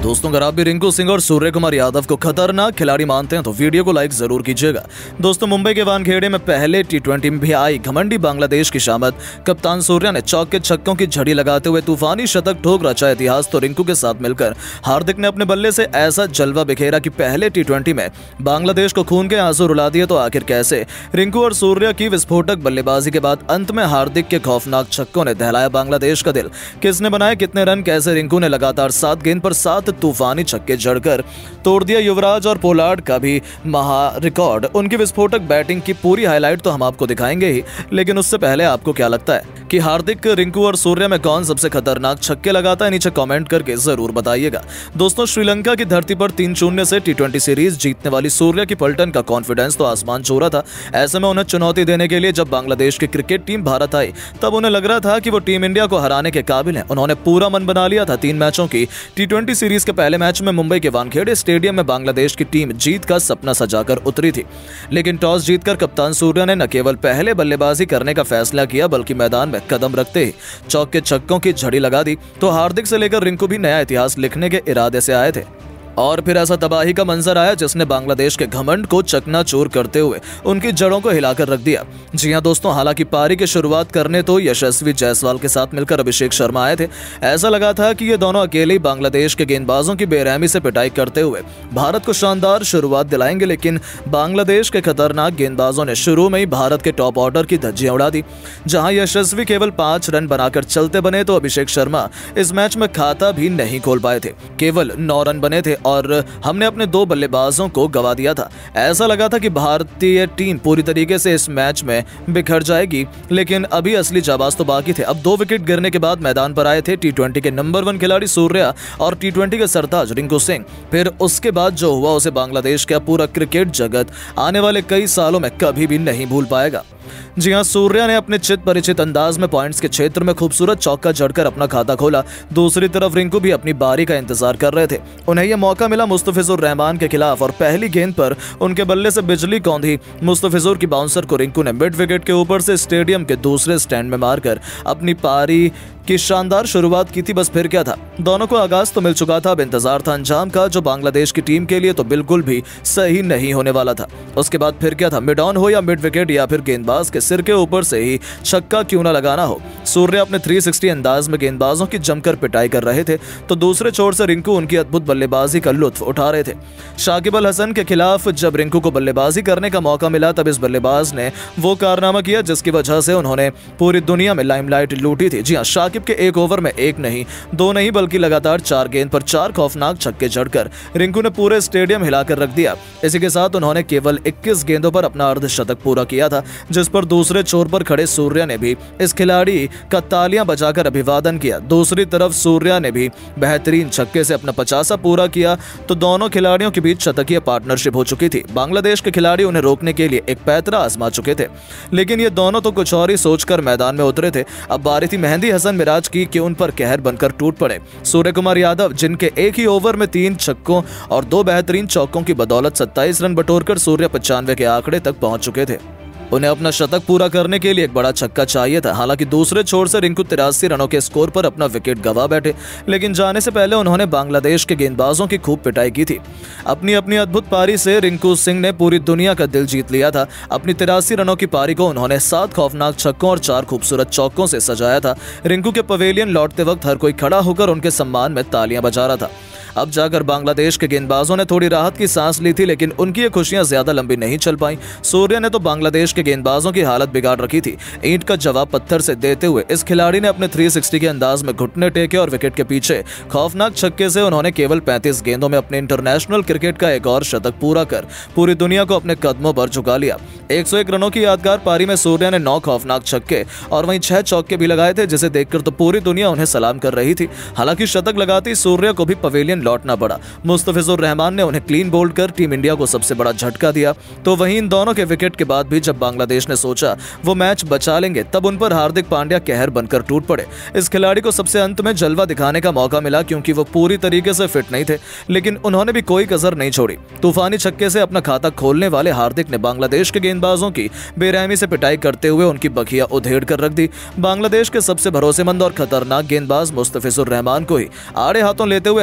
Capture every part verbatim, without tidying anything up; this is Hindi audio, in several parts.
दोस्तों, अगर आप भी रिंकू सिंह और सूर्य कुमार यादव को खतरनाक खिलाड़ी मानते हैं तो वीडियो को लाइक जरूर कीजिएगा। दोस्तों, मुंबई के वानखेड़े में पहले टी ट्वेंटी में भी आई घमंडी बांग्लादेश की शामत। कप्तान सूर्या ने चौके छक्कों की झड़ी लगाते हुए तूफानी शतक ठोक रचा इतिहास। तो रिंकू के साथ मिलकर हार्दिक ने अपने बल्ले से ऐसा जलवा बिखेरा कि पहले टी ट्वेंटी में बांग्लादेश को खून के आंसू रुला दिए। तो आखिर कैसे? रिंकू और सूर्या की विस्फोटक बल्लेबाजी के बाद अंत में हार्दिक के खौफनाक छक्कों ने दहलाया बांग्लादेश का दिल। किसने बनाए कितने रन, कैसे रिंकू ने लगातार सात गेंद पर सात तूफानी छक्के जड़कर तोड़ दिया युवराज और पोलार्ड का भी महा रिकॉर्ड। उनकी विस्फोटक बैटिंग की पूरी हाईलाइट तो हम आपको दिखाएंगे ही, लेकिन उससे पहले आपको क्या लगता है कि हार्दिक, रिंकू और सूर्या में कौन सबसे खतरनाक छक्के लगाता है? नीचे कमेंट करके जरूर बताइएगा। दोस्तों, श्रीलंका की धरती पर तीन शून्य से टी ट्वेंटी सीरीज जीतने वाली सूर्या की पलटन का कॉन्फिडेंस तो आसमान छू रहा था। ऐसे में उन्हें चुनौती देने के लिए जब बांग्लादेश की क्रिकेट टीम भारत आई तब उन्हें लग रहा था कि वो टीम इंडिया को हराने के काबिल है। उन्होंने पूरा मन बना लिया था। तीन मैचों की टी ट्वेंटी सीरीज के पहले मैच में मुंबई के वानखेड़े स्टेडियम में बांग्लादेश की टीम जीत का सपना सजाकर उतरी थी, लेकिन टॉस जीतकर कप्तान सूर्या ने न केवल पहले बल्लेबाजी करने का फैसला किया बल्कि मैदान में कदम रखते ही चौके छक्कों की झड़ी लगा दी। तो हार्दिक से लेकर रिंकू भी नया इतिहास लिखने के इरादे से आए थे और फिर ऐसा तबाही का मंजर आया जिसने बांग्लादेश के घमंड को चकनाचूर करते हुए उनकी जड़ों को हिलाकर रख दिया। जी हां दोस्तों, हालांकि पारी की शुरुआत करने तो यशस्वी जायसवाल के साथ मिलकर अभिषेक शर्मा आए थे। ऐसा लगा था कि ये दोनों अकेले ही बांग्लादेश के गेंदबाजों की बेरहमी से पिटाई करते हुए भारत को शानदार शुरुआत दिलाएंगे, लेकिन बांग्लादेश के खतरनाक गेंदबाजों ने शुरू में ही भारत के टॉप ऑर्डर की धज्जियां उड़ा दी। जहां यशस्वी केवल पांच रन बनाकर चलते बने तो अभिषेक शर्मा इस मैच में खाता भी नहीं खोल पाए थे। केवल नौ रन बने थे और हमने अपने दो बल्लेबाजों को गवा दिया था। ऐसा लगा था कि भारतीय टीम पूरी तरीके से इस मैच में बिखर जाएगी, लेकिन अभी असली जाबाज तो बाकी थे। अब दो विकेट गिरने के बाद मैदान पर आए थे टी ट्वेंटी के नंबर वन खिलाड़ी सूर्या और टी ट्वेंटी के सरताज रिंकू सिंह। फिर उसके बाद जो हुआ उसे बांग्लादेश का पूरा क्रिकेट जगत आने वाले कई सालों में कभी भी नहीं भूल पाएगा। जी हां, सूर्या ने अपने चित परिचित अंदाज में पॉइंट्स के क्षेत्र में खूबसूरत चौका जड़कर अपना खाता खोला। दूसरी तरफ रिंकू भी अपनी बारी का इंतजार कर रहे थे। उन्हें यह मौका मिला मुस्तफिजुर रहमान के खिलाफ और पहली गेंद पर उनके बल्ले से बिजली कौंधी। मुस्तफिजुर की बाउंसर को रिंकू ने मिड विकेट के ऊपर से स्टेडियम के दूसरे स्टैंड में मारकर अपनी पारी की शानदार शुरुआत की थी। बस फिर क्या था, दोनों को आगाज तो मिल चुका था, अब इंतजार था अंजाम का, जो बांग्लादेश की टीम के लिए तो बिल्कुल भी सही नहीं होने वाला था। उसके बाद फिर क्या था, मिड ऑन हो या मिड विकेट या फिर गेंदबाज के सिर के ऊपर से ही छक्का क्यों ना लगाना हो। सूर्य अपने तीन सौ साठ अंदाज में गेंदबाजों की जमकर पिटाई कर रहे थे, तो दूसरे छोर से रिंकू उनकी अद्भुत बल्लेबाजी का लुत्फ उठा रहे थे। शाकिब अल हसन के खिलाफ जब रिंकू को बल्लेबाजी करने का मौका मिला तब इस बल्लेबाज ने वो कारनामा किया जिसकी वजह से उन्होंने पूरी दुनिया में लाइमलाइट लूटी थी। जी हां, शाकिब के एक ओवर में एक नहीं, दो नहीं बल्कि लगातार चार गेंद पर चार खौफनाक छक्के जड़कर रिंकू ने पूरे स्टेडियम हिलाकर रख दिया। इसी के साथ उन्होंने केवल इक्कीस गेंदों पर अपना अर्धशतक पूरा किया था, जिस पर दूसरे छोर पर खड़े सूर्या ने भी इस खिलाड़ी का तालियां बजाकर अभिवादन किया। दूसरी तरफ सूर्या ने भी बेहतरीन छक्के से अपना पचासा पूरा किया। तो दोनों खिलाड़ियों के बीच शतकीय पार्टनरशिप हो चुकी थी। बांग्लादेश के खिलाड़ी उन्हें रोकने के लिए एक पैतरा आजमा चुके थे, लेकिन ये दोनों तो कुछ और ही सोचकर मैदान में उतरे थे। अब बारी थी मेहंदी हसन मिराज की कि उन पर कहर बनकर टूट पड़े। सूर्य कुमार यादव, जिनके एक ही ओवर में तीन छक्कों और दो बेहतरीन चौकों की बदौलत सत्ताईस रन बटोरकर सूर्य पचानवे के आंकड़े तक पहुंच चुके थे। उन्हें अपना शतक पूरा करने के लिए एक बड़ा छक्का चाहिए था। हालांकि दूसरे छोर से रिंकू तिरासी रनों के स्कोर पर अपना विकेट गवा बैठे, लेकिन जाने से पहले उन्होंने बांग्लादेश के गेंदबाजों की खूब पिटाई की थी। अपनी अपनी अद्भुत पारी से रिंकू सिंह ने पूरी दुनिया का दिल जीत लिया था। अपनी तिरासी रनों की पारी को उन्होंने सात खौफनाक छक्कों और चार खूबसूरत चौकों से सजाया था। रिंकू के पवेलियन लौटते वक्त हर कोई खड़ा होकर उनके सम्मान में तालियां बजा रहा था। अब जाकर बांग्लादेश के गेंदबाजों ने थोड़ी राहत की सांस ली थी, लेकिन उनकी ये खुशियां ज्यादा लंबी नहीं चल पाई। सूर्य ने तो बांग्लादेश के गेंदबाजों की हालत बिगाड़ रखी थी। ईंट का जवाब पत्थर से देते हुए इस खिलाड़ी ने अपने तीन सौ साठ के अंदाज में घुटने टेके और विकेट के पीछे खौफनाक छक्के से उन्होंने केवल पैंतीस गेंदों में अपने इंटरनेशनल क्रिकेट का एक और शतक पूरा कर पूरी दुनिया को अपने कदमों पर झुका लिया। एक सौ एक रनों की यादगार पारी में सूर्य ने नौ खौफनाक छक्के और वहीं छह चौके भी लगाए थे, जिसे देखकर तो पूरी दुनिया उन्हें सलाम कर रही थी। हालांकि शतक लगाते ही सूर्य को भी पवेलियन लौटना पड़ा। मुस्तफिजुर रहमान ने उन्हें क्लीन बोल्ड कर टीम इंडिया को सबसे बड़ा झटका दिया। तो वहीं इन दोनों के विकेट के बाद भी जब बांग्लादेश ने सोचा वो मैच बचा लेंगे, तब उन पर हार्दिक पांड्या कहर बनकर टूट पड़े। इस खिलाड़ी को सबसे अंत में जलवा दिखाने का मौका मिला क्योंकि वो पूरी तरीके से फिट नहीं थे, लेकिन उन्होंने भी कोई कसर नहीं छोड़ी। तूफानी छक्के से अपना खाता खोलने वाले हार्दिक ने बांग्लादेश के गेंदबाजों की बेरहमी से पिटाई करते हुए उनकी बखिया उधेड़ कर रख दी। बांग्लादेश के सबसे भरोसेमंद और खतरनाक गेंदबाज मुस्तफिजुर रहमान को ही आड़े हाथों लेते हुए हार्दिक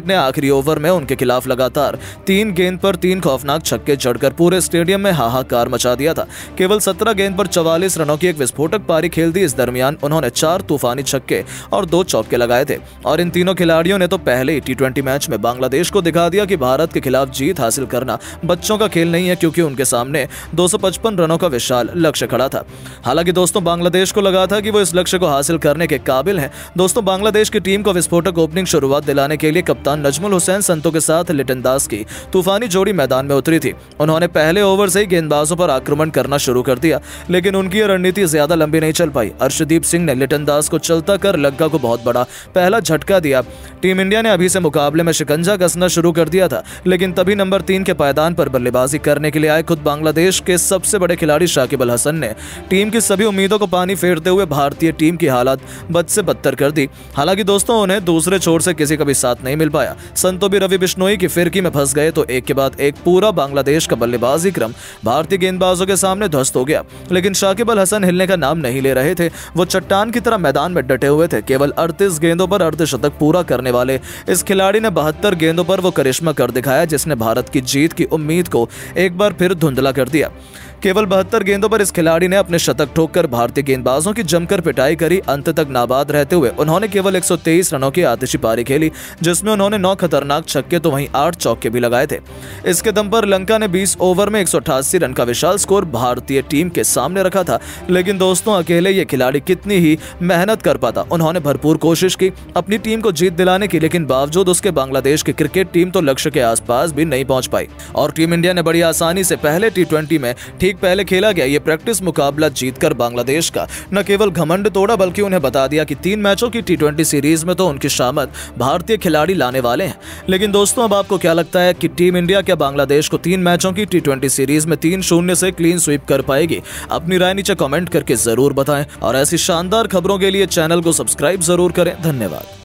ने आखिरी ओवर में उनके खिलाफ लगातार तीन गेंद पर तीन खौफनाक छक्के जड़कर पूरे स्टेडियम में हाहाकार मचा दिया था। केवल सत्रह गेंद पर चवालीस रनों की एक विस्फोटक पारी खेल दी। इस दरमियान उन्होंने चार तूफानी छक्के और दो चौके लगाए थे और इन तीनों खिलाड़ियों ने तो पहले ही टी ट्वेंटी मैच में बांग्लादेश को दिखा दिया कि भारत के खिलाफ जीत हासिल करना बच्चों का खेल नहीं है, क्योंकि उनके सामने दो सौ पचपन रनों का विशाल लक्ष्य खड़ा था। हालांकि दोस्तों बांग्लादेश को लगा था कि वो इस लक्ष्य को हासिल करने के काबिल हैं। दोस्तों बांग्लादेश की टीम को विस्फोटक ओपनिंग शुरुआत दिलाने के लिए कप्तान नजमुल हुसैन संतो के साथ लिटन दास की तूफानी जोड़ी मैदान में उतरी थी। उन्होंने पहले ओवर से ही गेंदबाजों पर आक्रमण करना शुरू कर दिया, लेकिन उनकी यह रणनीति ज्यादा लंबी नहीं चल पाई। अर्शदीप सिंह ने लिटन दास को चलता कर लग्गा को बहुत बड़ा पहला झटका दिया। टीम इंडिया ने अभी से मुकाबले में शिकंजा कसना शुरू कर दिया था, लेकिन तभी नंबर तीन के पायदान पर बल्लेबाजी करने के लिए आए खुद बांग्लादेश के सबसे बड़े खिलाड़ी शाकिब अल हसन ने टीम की सभी उम्मीदों को पानी फेरते हुए भारतीय टीम की हालत बद से बदतर कर दी। हालांकि दोस्तों उन्हें दूसरे छोर से किसी का भी साथ नहीं मिल पाया। संतो भी रवि बिश्नोई की फिरकी में फंस गए तो एक के बाद एक पूरा बांग्लादेश का बल्लेबाजी क्रम भारतीय गेंदबाजों के सामने ध्वस्त हो गया। लेकिन शाकिब अल हसन हिलने का नाम नहीं ले रहे थे। वो चट्टान की तरह मैदान में डटे हुए थे। केवल अड़तीस गेंदों पर अर्धशतक पूरा करने वाले इस खिलाड़ी ने बहत्तर गेंदों पर वो करिश्मा कर दिखाया जिसने भारत की जीत की उम्मीद को एक बार फिर धुंधला कर दिया। केवल बहत्तर गेंदों पर इस खिलाड़ी ने अपने शतक ठोककर भारतीय गेंदबाजों की जमकर पिटाई करी। अंत तक नाबाद रहते हुए उन्होंने केवल एक सौ तेईस रनों की आतिशी पारी खेली, जिसमें उन्होंने नौ खतरनाक छक्के तो वहीं आठ चौके भी लगाए थे। इसके दम पर लंका ने बीस ओवर में एक सौ अठासी रन का विशाल स्कोर भारतीय टीम के सामने रखा था। लेकिन दोस्तों अकेले ये खिलाड़ी कितनी ही मेहनत कर पाता। उन्होंने भरपूर कोशिश की अपनी टीम को जीत दिलाने की, लेकिन बावजूद उसके बांग्लादेश की क्रिकेट टीम तो लक्ष्य के आसपास भी नहीं पहुंच पाई और टीम इंडिया ने बड़ी आसानी से पहले टी ट्वेंटी में ठीक पहले खेला गया ये प्रैक्टिस मुकाबला जीतकर बांग्लादेश का न केवल घमंड तोड़ा, बल्कि उन्हें बता दिया कि तीन मैचों की टी ट्वेंटी सीरीज में तो उनकी शामत भारतीय खिलाड़ी लाने वाले हैं। लेकिन दोस्तों अब आपको क्या लगता है कि टीम इंडिया क्या बांग्लादेश को तीन मैचों की टी ट्वेंटी सीरीज में तीन शून्य से क्लीन स्वीप कर पाएगी? अपनी राय नीचे कमेंट करके जरूर बताएं और ऐसी शानदार खबरों के लिए चैनल को सब्सक्राइब जरूर करें। धन्यवाद।